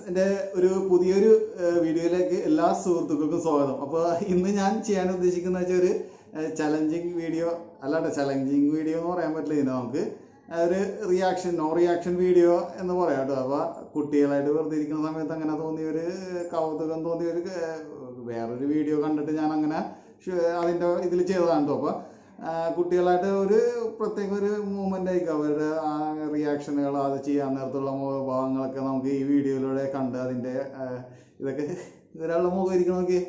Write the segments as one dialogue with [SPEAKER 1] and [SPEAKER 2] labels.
[SPEAKER 1] എൻ്റെ ഒരു പുതിയൊരു വീഡിയോയിലേക്ക് എല്ലാ സുഹൃത്തുക്കൾക്കും സ്വാഗതം. അപ്പോൾ ഇന്ന് ഞാൻ ചെയ്യാൻ ഉദ്ദേശിക്കുന്ന വെച്ചാൽ ഒരു ചലഞ്ചിങ് വീഡിയോ അല്ലാണ്ട് ചലഞ്ചിങ് വീഡിയോ എന്ന് പറയാൻ പറ്റില്ല. ഇതിന് നമുക്ക് ഒരു നോ റിയാക്ഷൻ വീഡിയോ എന്ന് പറയാം കേട്ടോ. അപ്പോൾ കുട്ടികളായിട്ട് വെറുതെ ഇരിക്കുന്ന സമയത്ത് അങ്ങനെ തോന്നിയൊരു കൗതുകം തോന്നിയൊരു വേറൊരു വീഡിയോ കണ്ടിട്ട് ഞാൻ അങ്ങനെ അതിൻ്റെ ഇതിൽ ചെയ്തതാണ് കേട്ടോ. അപ്പോൾ കുട്ടികളായിട്ട് ഒരു പ്രത്യേക ഒരു മൂവ്മെൻ്റ് ആയിരിക്കും അവരുടെ ആ റിയാക്ഷനുകൾ, അത് ചെയ്യാൻ നേരത്തുള്ള മുഖഭാവങ്ങളൊക്കെ നമുക്ക് ഈ വീഡിയോയിലൂടെ കണ്ട് അതിൻ്റെ ഇതൊക്കെ ഒരാളുടെ മുഖം ഇരിക്കണം നോക്കി.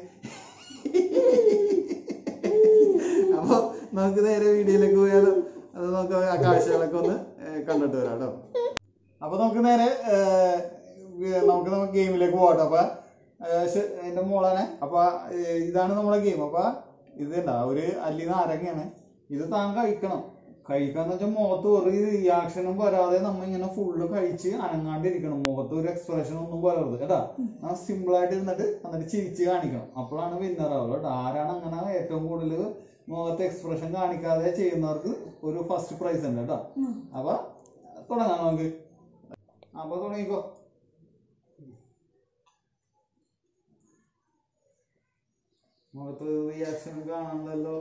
[SPEAKER 1] അപ്പോൾ നമുക്ക് നേരെ വീഡിയോയിലേക്ക് പോയാലും അത് നമുക്ക് ആ കാഴ്ചകളൊക്കെ ഒന്ന് കണ്ടിട്ട് വരാം കേട്ടോ. അപ്പോൾ നമുക്ക് നേരെ നമുക്ക് ഗെയിമിലേക്ക് പോകട്ടോ. അപ്പോൾ എൻ്റെ മോളാണ്. അപ്പോൾ ഇതാണ് നമ്മുടെ ഗെയിം. അപ്പോൾ ഇത് ഒരു അല്ലി നാരങ്ങയാണ്. ഇത് താൻ കഴിക്കാന്ന് വെച്ചാൽ മുഖത്ത് ഒരു റിയാക്ഷനും വരാതെ നമ്മ ഇങ്ങനെ ഫുള്ള് കഴിച്ച് അനങ്ങാണ്ടിരിക്കണം. മുഖത്ത് ഒരു എക്സ്പ്രഷൻ ഒന്നും വരരുത് കേട്ടാ. സിമ്പിൾ ആയിട്ട് എന്നിട്ട് ചിരിച്ച് കാണിക്കണം. അപ്പോഴാണ് വിന്നർ ആവുക കേട്ടോ. ആരാണ് അങ്ങനെ ഏറ്റവും കൂടുതൽ മുഖത്ത് എക്സ്പ്രഷൻ കാണിക്കാതെ ചെയ്യുന്നവർക്ക് ഒരു ഫസ്റ്റ് പ്രൈസ് ഉണ്ട് കേട്ടോ. അപ്പൊ തുടങ്ങാം നമുക്ക്. അപ്പൊ തുടങ്ങിക്കോ. മുഖത്ത് റിയാക്ഷൻ കാണാണല്ലോ.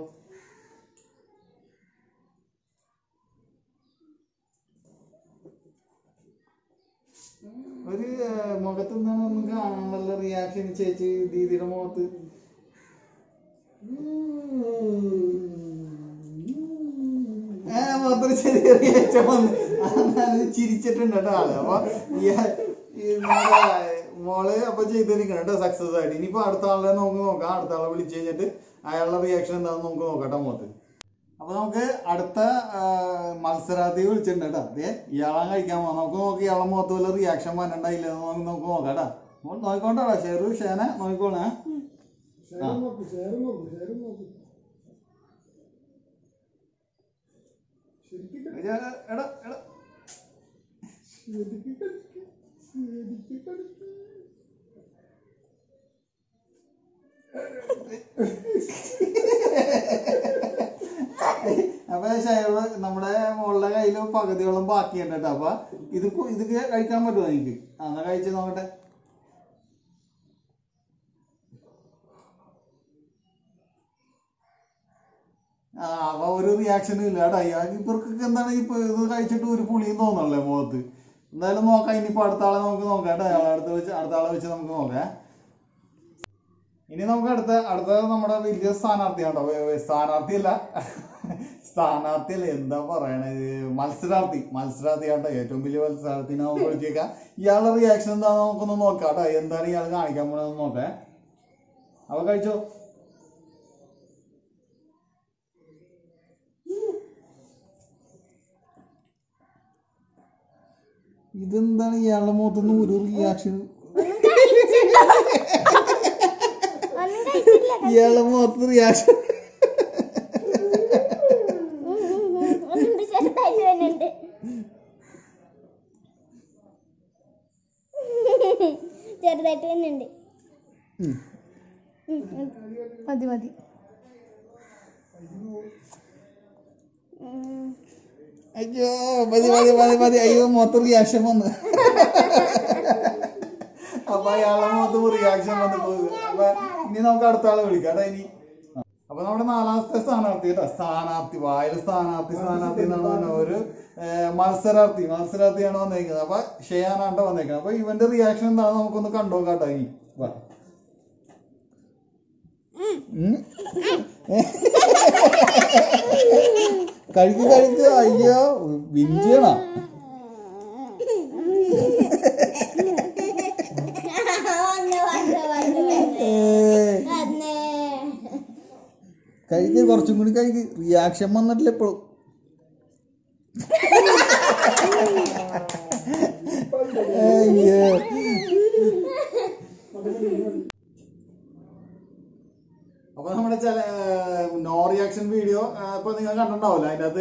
[SPEAKER 1] ഒരു മുഖത്ത് നിന്നാണ് ഒന്നും കാണാണല്ലോ റിയാക്ഷൻ ചേച്ചി ദീദിയുടെ മുഖത്ത്. മുഖത്തൊരു ചെറിയ റിയാക്ഷൻ വന്ന് ചിരിച്ചിട്ടുണ്ട് കേട്ടോ ആള്. അപ്പൊ മോള് അപ്പൊ ചെയ്തിരിക്കണം കേട്ടോ സക്സസ് ആയിട്ട്. ഇനിയിപ്പോ അടുത്ത ആളെ നമുക്ക് നോക്കാം. അടുത്ത ആളെ വിളിച്ചു കഴിഞ്ഞിട്ട് അയാളുടെ റിയാക്ഷൻ എന്താണെന്ന് നമുക്ക് നോക്കാം മുഖത്ത്. അപ്പൊ നമുക്ക് അടുത്ത മത്സരാർത്ഥി വിളിച്ചിട്ടുണ്ട് കേട്ടോ. അതെ ഇയാളാ കഴിക്കാൻ പോകാം. നമുക്ക് നോക്കി ഇയാളെ മുഖത്ത് വല്ല റിയാക്ഷൻ വരണ്ടായില്ല നമുക്ക് നോക്കാം കേട്ടോ. നോക്കിക്കോണ്ടാ ഷെറു ഷേന നോക്കിക്കോണേ. അപ്പൊ ഷെയറ് നമ്മുടെ മോളുടെ കയ്യില് പകുതിയോളം ബാക്കിയുണ്ട് കേട്ടോ. അപ്പൊ ഇത് കഴിക്കാൻ പറ്റുമോ എനിക്ക്? എന്നാ കഴിച്ച് നോക്കട്ടെ. അപ്പൊ ഒരു റിയാക്ഷനും ഇല്ല കേട്ടോ. ഇവർക്കൊക്കെ എന്താണ് ഇപ്പൊ ഇത് കഴിച്ചിട്ട് ഒരു പുളിയും തോന്നണല്ലേ മുഖത്ത്. എന്തായാലും നോക്കാം. ഇനിയിപ്പോ അടുത്ത ആളെ നമുക്ക് നോക്കാം കേട്ടോ. അടുത്ത ആളെ വെച്ച് നമുക്ക് നോക്കാം. ഇനി നമുക്ക് അടുത്ത നമ്മുടെ വലിയ സ്ഥാനാർത്ഥിയാണോ? സ്ഥാനാർത്ഥിയല്ല എന്താ പറയണത്, മത്സരാർത്ഥിയാട്ടോ. ഏറ്റവും വലിയ മത്സരാർത്ഥിനെ നമുക്ക് വിളിച്ചേക്കാം. ഇയാളുടെ റിയാക്ഷൻ എന്താണെന്ന് നമുക്കൊന്ന് നോക്കാം കേട്ടോ. എന്താണ് ഇയാൾ കാണിക്കാൻ പോണെന്ന് നോക്കേ. അപ്പൊ കഴിച്ചോ. ഇതെന്താണ് ഇയാളുടെ മുഖത്തൊന്നും ഒരു റിയാക്ഷൻ? ഇയാളുടെ മുഖത്ത് റിയാക്ഷൻ
[SPEAKER 2] ചെറുതായിട്ട് വരുന്നുണ്ട്. മതി
[SPEAKER 1] അയ്യോ മതി. അയ്യോ മൊത്തം റിയാക്ഷൻ വന്ന്. അപ്പൊ അയാളുടെ മൊത്തം റിയാക്ഷൻ വന്ന് പോകും. അപ്പൊ ഇനി നമുക്ക് അടുത്ത ആളെ വിളിക്കാം കേട്ടോ. ഇനി അപ്പൊ നമ്മുടെ നാലാമത്തെ സ്ഥാനാർത്ഥി കേട്ടോ. വായിൽ സ്ഥാനാർത്ഥി എന്നാണ് പറഞ്ഞ ഒരു മത്സരാർത്ഥിയാണ് വന്നേക്കുന്നത്. അപ്പൊ ഷെയാനാട്ടോ വന്നേക്കുന്നത്. അപ്പൊ ഇവന്റെ റിയാക്ഷൻ എന്താണെന്ന് നമുക്കൊന്ന് കണ്ടോക്കാം കേട്ടോ. ഇനി കഴിക്ക്. അയ്യോ വിഞ്ചണ കഴിക്ക്. കുറച്ചും കൂടി കഴിക്ക്. റിയാക്ഷൻ വന്നിട്ടില്ല ഇപ്പോഴും. അയ്യോ അപ്പൊ നമ്മുടെ നോ റിയാക്ഷൻ വീഡിയോ ഇപ്പൊ നിങ്ങൾ കണ്ടിട്ടുണ്ടാവില്ല. അതിനകത്ത്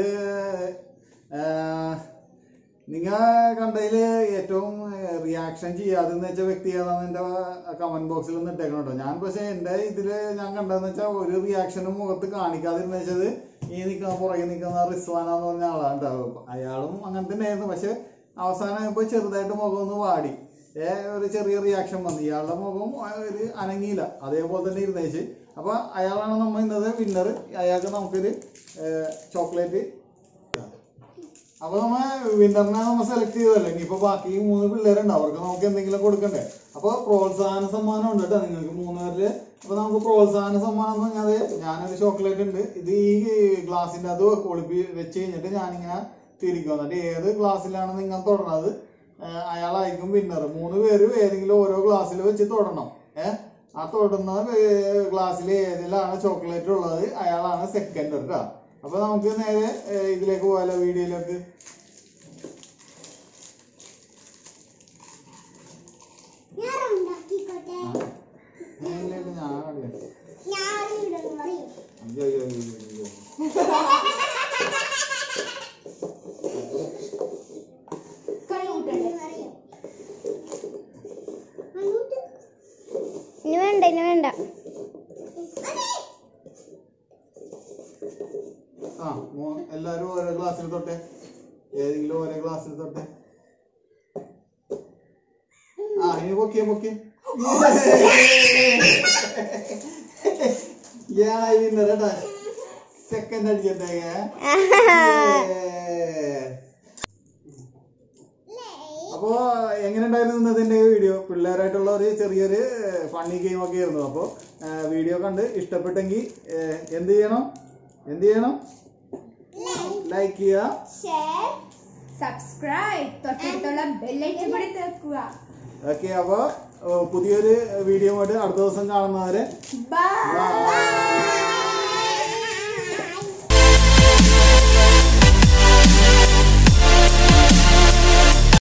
[SPEAKER 1] നിങ്ങൾ കണ്ടതില് ഏറ്റവും റിയാക്ഷൻ ചെയ്യാതെന്ന് വെച്ച വ്യക്തി ഏതാന്ന് എന്റെ കമന്റ് ബോക്സിൽ ഒന്ന് ഇട്ടേക്കണം കേട്ടോ. ഞാൻ പക്ഷെ എന്റെ ഇതില് ഞാൻ കണ്ടതെന്ന് വെച്ചാൽ ഒരു റിയാക്ഷനും മുഖത്ത് കാണിക്കാതിരുന്ന വെച്ചത് ഈ പുറകെ നിൽക്കുന്ന റിസ്വാനാന്ന് പറഞ്ഞ ആളാണ് കേട്ടോ. അയാളും അങ്ങനെ തന്നെ ആയിരുന്നു. പക്ഷെ അവസാനം ഇപ്പൊ ചെറുതായിട്ട് മുഖം ഒന്ന് വാടി. ഒരു ചെറിയ റിയാക്ഷൻ വന്നു. ഇയാളുടെ മുഖം ഒരു അനങ്ങിയില്ല, അതേപോലെ തന്നെ ഇരുന്നേച്ച്. അപ്പൊ അയാളാണ് നമ്മൾ ഇന്നത്തെ വിന്നർ. അയാൾക്ക് നമുക്കൊരു ചോക്ലേറ്റ്. അപ്പൊ നമ്മ വിന്നറിനെ നമ്മൾ സെലക്ട് ചെയ്തല്ലേ. ഇനിയിപ്പോ ബാക്കി 3 പിള്ളേരുണ്ട്, അവർക്ക് നമുക്ക് എന്തെങ്കിലും കൊടുക്കണ്ടേ. അപ്പൊ പ്രോത്സാഹന സമ്മാനം ഉണ്ട് കേട്ടോ നിങ്ങൾക്ക് 3 പേരില്. അപ്പൊ നമുക്ക് പ്രോത്സാഹന സമ്മാനം എന്ന് പറഞ്ഞാൽ ഞാനൊരു ചോക്ലേറ്റ് ഉണ്ട്. ഇത് ഈ ഗ്ലാസിന്റെ അത് ഒളിപ്പി വെച്ച് കഴിഞ്ഞിട്ട് ഞാനിങ്ങനെ തിരിക്കും. എന്നിട്ട് ഏത് ഗ്ലാസ്സിലാണ് നിങ്ങൾ തൊടണത് അയാളായിരിക്കും വിന്നർ. 3 പേര് ഏതെങ്കിലും ഓരോ ഗ്ലാസ്സിൽ വെച്ച് തൊടണം. ആ തൊടുന്ന ഗ്ലാസ്സിൽ ഏതിലാണ് ചോക്ലേറ്റ് ഉള്ളത് അയാളാണ് സെക്കൻഡ് കേട്ടോ. അപ്പൊ നമുക്ക് നേരെ ഇതിലേക്ക് പോയാലോ, വീഡിയോയിലേക്ക്.
[SPEAKER 2] ഇനി വേണ്ട, ഇനി വേണ്ട.
[SPEAKER 1] എല്ലാരും ഓരോ ഗ്ലാസ്സിൽ തൊട്ടെ, ഏതെങ്കിലും ഓരോ ഗ്ലാസ്സിൽ തൊട്ടെ. ഇനി പൊക്കിയ പൊക്കിയ വിന്നറേട്ടാ. സെക്കൻഡ് അടിച്ചിട്ടേ. അപ്പോ എങ്ങനെ ഉണ്ടായിരുന്നു ഇന്നത്തെ വീഡിയോ? പിള്ളേരായിട്ടുള്ള ഒരു ചെറിയൊരു ഫണ്ണി ഗെയിം ഒക്കെ ആയിരുന്നു. അപ്പൊ വീഡിയോ കണ്ട് ഇഷ്ടപ്പെട്ടെങ്കിൽ എന്ത് ചെയ്യണം? ലൈക്ക് ചെയ്യുക,
[SPEAKER 3] ഷെയർ, സബ്സ്ക്രൈബ്, തൊട്ടടുത്തുള്ള ബെൽ ഐക്കൺ കൂടി തേക്കുക.
[SPEAKER 1] ഓക്കെ. അപ്പൊ പുതിയൊരു വീഡിയോ ആയിട്ട് അടുത്ത ദിവസം കാണുന്നവരെ
[SPEAKER 3] ബൈ.